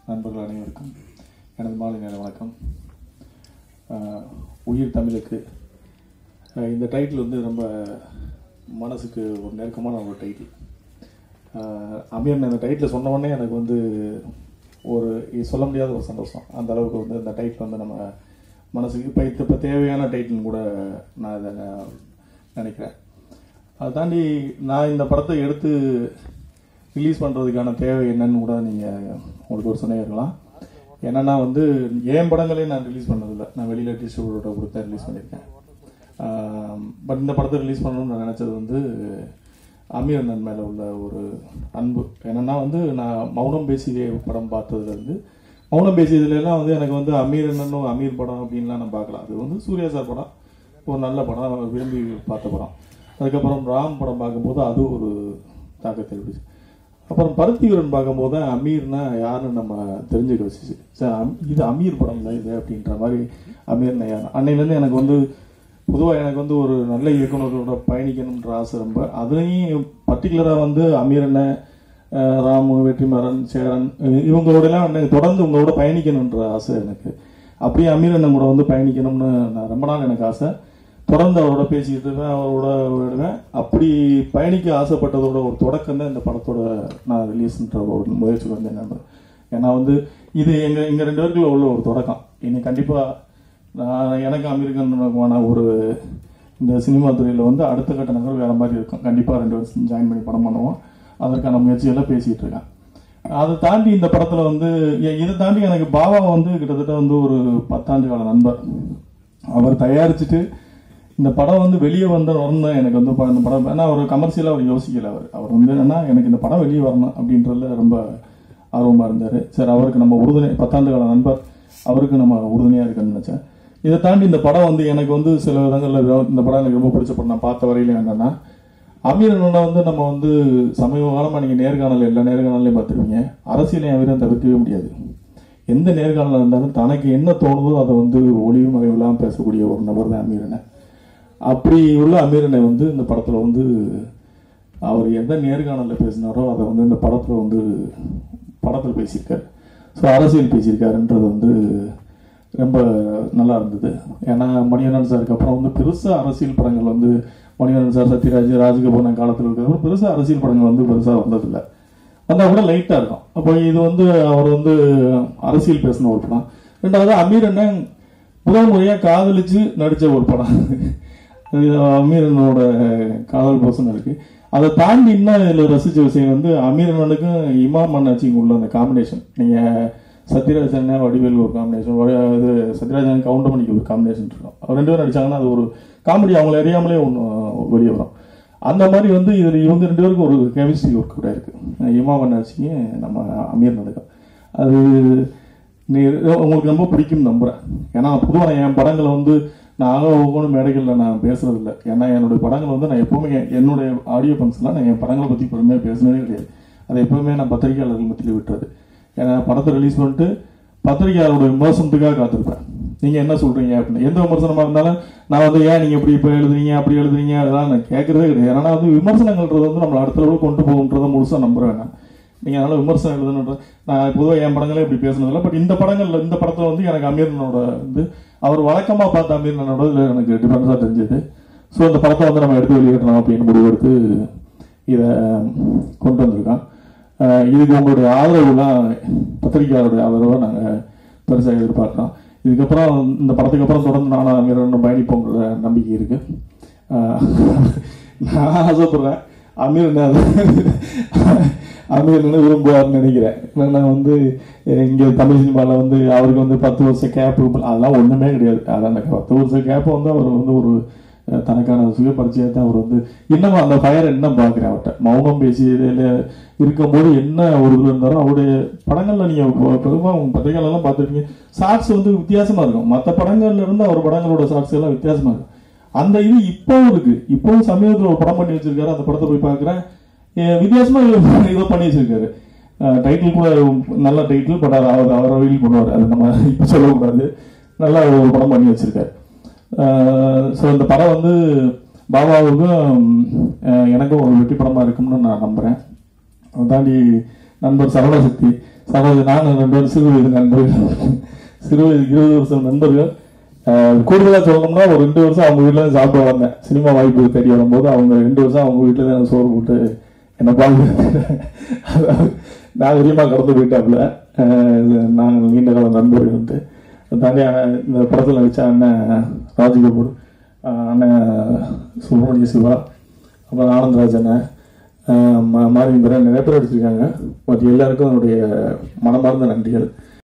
நண்பர்கள் அனைவருக்கும் எனது மாலை நேர வணக்கம். உயிர் தமிழுக்கு இந்த டைட்டில் வந்து ரொம்ப மனசுக்கு ஒரு நெருக்கமான ஒரு டைட்டில். அமீர் இந்த டைட்டில் சொன்ன உடனே எனக்கு வந்து ஒரு சொல்ல முடியாத ஒரு சந்தோஷம். அந்த அளவுக்கு வந்து இந்த டைட்டில் வந்து நம்ம மனசுக்கு இப்போ தேவையான டைட்டில்னு கூட நான் இதை நினைக்கிறேன். அதை தாண்டி நான் இந்த படத்தை எடுத்து ரிலீஸ் பண்ணுறதுக்கான தேவை என்னன்னு கூட நீங்கள் உங்களுக்கு ஒரு சொன்னே இருக்கலாம். என்னென்னா வந்து என் படங்களையும் நான் ரிலீஸ் பண்ணதில்லை. நான் வெளியில் டிஸ்ட்ரிபியூட்டரை கொடுத்தா ரிலீஸ் பண்ணியிருக்கேன். பட் இந்த படத்தை ரிலீஸ் பண்ணணும்னு நான் நினச்சது வந்து அமீர் அண்ணன் மேலே உள்ள ஒரு அன்பு. என்னென்னா வந்து நான் மௌனம் பேசியே படம் பார்த்ததுலேருந்து மௌனம் பேசியதுலாம் வந்து எனக்கு வந்து அமீர் அண்ணனும் அமீர் படம் அப்படின்லாம் நான் பார்க்கலாம். அது வந்து சூர்யா சார் படம், ஒரு நல்ல படம், விரும்பி பார்த்த படம். அதுக்கப்புறம் ராம் படம் பார்க்கும்போது அது ஒரு தாக்கத்தை இருந்துச்சு. அப்புறம் பருத்தி வீரன் பார்க்கும்போது தான் அமீர்னா யாருன்னு நம்ம தெரிஞ்சுக்க வச்சுச்சு. சார் இது அமீர் படம் இல்லை இது அப்படின்ற மாதிரி அமீர்னா யார். அன்னையிலேருந்து எனக்கு வந்து பொதுவாக எனக்கு வந்து ஒரு நல்ல இயக்குநர்களோட பயணிக்கணுன்ற ஆசை ரொம்ப. அதுலேயும் பர்டிகுலராக வந்து அமீர் அண்ணன், ராமு, வெற்றிமாறன், சேரன் இவங்களோடலாம் எனக்கு தொடர்ந்து உங்களோட பயணிக்கணுன்ற ஆசை எனக்கு. அப்படியே அமீர் அண்ணன் கூட வந்து பயணிக்கணும்னு நான் ரொம்ப நாள் எனக்கு ஆசை. தொடர்ந்து அவரோட பேசிக்கிட்டு இருக்கேன், அவரோட விடுவேன். அப்படி பயணிக்க ஆசைப்பட்டதோட ஒரு தொடக்கம் தான் இந்த படத்தோட நான் ரிலீஸ்ன்ற ஒரு முயற்சி வந்து என்ன. ஏன்னா வந்து இது எங்கள் ரெண்டு பேருக்குள்ள உள்ள ஒரு தொடக்கம். இனி கண்டிப்பாக நான் எனக்கு அமீருக்கான ஒரு இந்த சினிமா துறையில் வந்து அடுத்த கட்ட நகர் வேறு மாதிரி இருக்கும். கண்டிப்பாக 2 வருஷம் ஜாயின் பண்ணி படம் பண்ணுவோம். அதற்கான முயற்சியெல்லாம் பேசிகிட்டு இருக்கேன். அதை தாண்டி இந்த படத்தில் வந்து இதை தாண்டி எனக்கு பாபா வந்து கிட்டத்தட்ட வந்து ஒரு 10 ஆண்டு கால நண்பர். அவர் தயாரிச்சுட்டு இந்த படம் வந்து வெளியே வரணும் எனக்கு வந்து இந்த படம். ஏன்னா அவர் கமர்ஷியலாக அவர் யோசிக்கல. அவர் வந்து என்னன்னா எனக்கு இந்த படம் வெளியே வரணும் அப்படின்றதுல ரொம்ப ஆர்வமாக இருந்தார். சரி, அவருக்கு நம்ம உறுதுணை, 10 ஆண்டு கால நண்பர், அவருக்கு நம்ம உறுதுணையாக இருக்குன்னு நினச்சேன். இதை தாண்டி இந்த படம் வந்து எனக்கு வந்து சில விதங்களில் இந்த படம் எனக்கு ரொம்ப பிடிச்ச படம். நான் பார்த்த வரையிலும் என்னன்னா அமீர் அண்ணனை வந்து நம்ம வந்து சமீப காலமாக நீங்கள் நேர்காணல் எல்லா நேர்காணலையும் பார்த்துருவீங்க. அரசியலை அமீரன் தவிர்க்கவே முடியாது. எந்த நேர்காணலாக இருந்தாலும் தனக்கு என்ன தோணுதோ அதை வந்து ஒளிவு மறைவில்லாமல் பேசக்கூடிய ஒரு நபர் தான் அமீர் அண்ணன். அப்படி உள்ள அமீர் அண்ணன் வந்து இந்த படத்தில் வந்து அவர் எந்த நேர்காணலில் பேசினாரோ அதை வந்து இந்த படத்தில் பேசியிருக்காரு. ஸோ அரசியல் பேசியிருக்காருன்றது வந்து ரொம்ப நல்லா இருந்தது. ஏன்னா மணிவண்ணன் சாருக்கு அப்புறம் வந்து பெருசாக அரசியல் படங்கள் வந்து மணிவண்ணன் சார், சத்யராஜ், ராஜகபூர் காலத்தில் இருக்கிற பெருசாக அரசியல் படங்கள் வந்து பெருசாக வந்ததில்லை. வந்தால் கூட லைட்டாக இருக்கும். அப்போ இது வந்து அவர் வந்து அரசியல் பேசின ஒரு படம். ரெண்டாவது அமீர் அண்ணன் முதல் முறையாக காதலிச்சு நடித்த ஒரு படம். அமீர் அண்ணனோட காதல் போசன் இருக்கு. அதை தாண்டி இன்னும் இதில் ரசித்த விஷயம் வந்து அமீர் அண்ணனுக்கும் இமாம் அண்ணாச்சிக்கும் உள்ள அந்த காம்பினேஷன். நீங்கள் சத்யராஜ் அண்ணன் வடிவேல் ஒரு காம்பினேஷன், இது சத்யராஜ் அண்ணன் கவுண்டமணிக்கு ஒரு காம்பினேஷன் இருக்கும். அவர் 2 பேரும் நடிச்சாங்கன்னா அது ஒரு காமெடி, அவங்கள அறியாமலே ஒன்று வெளியே வரும். அந்த மாதிரி வந்து இதில் இவங்க 2 பேருக்கும் ஒரு கெமிஸ்ட்ரி ஒர்க் கூட இருக்கு. இமாம் அண்ணாச்சிக்கு நம்ம அமீர் நடக்கும். அது உங்களுக்கு ரொம்ப பிடிக்கும்னு நம்புகிறேன். ஏன்னா பொதுவாக என் படங்களை வந்து நான் ஒவ்வொன்றும் மேடைகளில் நான் பேசுறதில்லை. ஏன்னா என்னுடைய படங்கள் வந்து நான் எப்போவுமே என்னுடைய ஆடியோ ஃபங்க்ஷனில் நான் என் படங்களை பற்றி பெருமையாக பேசினதே கிடையாது. அதை எப்போவுமே நான் பத்திரிகையாளர்கள் மத்தியில் விட்டுறது. ஏன்னா படத்தை ரிலீஸ் பண்ணிட்டு பத்திரிகையாளரோட விமர்சனத்துக்காக காத்திருப்பேன். நீங்கள் என்ன சொல்கிறீங்க அப்படின்னு. எந்த விமர்சனமாக இருந்தாலும் நான் வந்து ஏன் நீங்கள் இப்போ எழுதுறீங்க அப்படி எழுதுறீங்க அதெல்லாம் நான் கேட்குறதே கிடையாது. ஏன்னா வந்து விமர்சனங்கள்ன்றது வந்து நம்மளை அடுத்த அளவுக்கு கொண்டு போகுன்றதை முழுசாக நம்புகிறேன் நான். நீங்கள் அதனால் விமர்சனம் எழுதுன்ற நான் பொதுவாக என் படங்களே இப்படி பேசுனதில்லை. பட் இந்த படத்தில் வந்து எனக்கு அமீரனோட வந்து அவர் வழக்கமாக பார்த்த அமீரனோட இதில் எனக்கு டிஃபரன்ஸாக தெரிஞ்சது. ஸோ இந்த படத்தை வந்து நம்ம எடுத்து வெளியிடலாம் அப்படின்னு முடிவெடுத்து இதை கொண்டு வந்திருக்கோம். இதுக்கு உங்களுடைய ஆதரவுலாம் பத்திரிகையாளருடைய ஆதரவை நாங்கள் பெருசாக எதிர்பார்க்குறோம். இதுக்கப்புறம் இந்த படத்துக்கு அப்புறம் தொடர்ந்து நானும் அமீரனும் பயணிப்போங்கிற நம்பிக்கை இருக்குது. நான் ஆசைப்படுறேன் அமீர் விரும்புவார்னு நினைக்கிறேன். நான் வந்து இங்கே தமிழ் சினிமாவில் வந்து அவருக்கு வந்து 10 வருஷம் கேப்பு அதெல்லாம் ஒன்றுமே கிடையாது. அதான் அந்த 10 வருஷம் கேப்பை வந்து அவர் வந்து ஒரு தனக்கான சுய பரிச்சயத்தை அவர் வந்து இன்னமும் அந்த ஃபயர் என்ன பார்க்குறேன் அவர்கிட்ட. மௌனம் பேசி இதில் இருக்கும்போது என்ன ஒரு இதில் இருந்தாலும் அவருடைய படங்களில் நீங்கள் பெரும்பாலும் உங்கள் பத்திரிகைகளெல்லாம் பார்த்துருக்கீங்க, ஷார்ட்ஸ் வந்து வித்தியாசமாக இருக்கும். மற்ற படங்கள்ல இருந்து அவர் படங்களோட ஷார்ட்ஸ் எல்லாம் வித்தியாசமாக இருக்கும். அந்த இது இப்போவும் இருக்கு. இப்போவும் சமீபத்தில் ஒரு படம் பண்ணி வச்சிருக்காரு. அந்த படத்தை போய் பார்க்குறேன், வித்தியாசமா இதை பண்ணி வச்சிருக்காரு. டைட்டில் கூட நல்ல டைட்டில், பட் அவரை ரிவீல் பண்ணுவார். அது நம்ம இப்போ சொல்லக்கூடாது. நல்லா ஒரு படம் பண்ணி வச்சிருக்காரு. ஸோ இந்த படம் வந்து பாபாவுக்கும் எனக்கும் ஒரு வெற்றி படமாக இருக்கும்னு நான் நம்புகிறேன். அதை தாண்டி நண்பர் சரவணசக்தி சகோதரி நாங்கள் 2 பேரும் சிறு வயது நண்பர்கள், சிறு வயது 20 வருஷம் நண்பர்கள். கூடுதலாக சொல்லணும்னா ஒரு 2 வருஷம் அவங்க வீட்டில் தான் சாப்பிட வந்தேன். சினிமா வாய்ப்பு தேடி வரும்போது அவங்க 2 வருஷம் அவங்க வீட்டில் தான் சோறு போட்டு என்னை பார்த்து நாகரீகமாக கடந்து போயிட்டாப்புல. நாங்கள் நீண்ட கால நண்பர்கள் வந்து தாண்டியாக இந்த படத்தில் நடித்த அண்ணன் ராஜ் கபூர், அண்ணன் சுப்பிரமணிய சிவா, அப்புறம் ஆனந்த்ராஜ் அண்ணன், மாரிந்திரன், நிறைய பேர் அடிச்சிருக்காங்க. பட் எல்லாருக்கும் என்னுடைய மனமார்ந்த நன்றிகள்.